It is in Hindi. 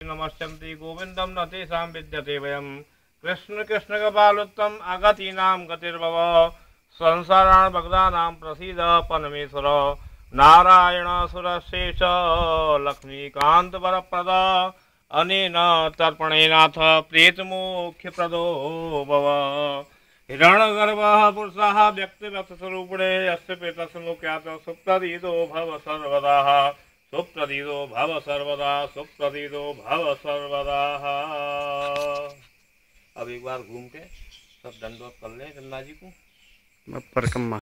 नमस्यन्ति गोविंदम न तेषां विद्यते वयम् कृष्ण कृष्ण कपालोत्तम अगतीनां गतिर्भव संसारान् भक्तानां प्रसीद परमेश्वर नारायण सुरशेष लक्ष्मीकांत वरप्रद अनेन तर्पणेनाथ प्रेतमोक्षप्रदो भव हिरण्यगर्भः पुरुषः व्यक्तिवत्स्वरूपिणे यस्य प्रेतस्मुख्यात् सुप्रतीतो भव सर्वदा सुप्रतीतो भव सर्वदा सुप्रतीतो भव सर्वदा। अब एक बार घूम के सब दंडवत कर लें गंगा जी को।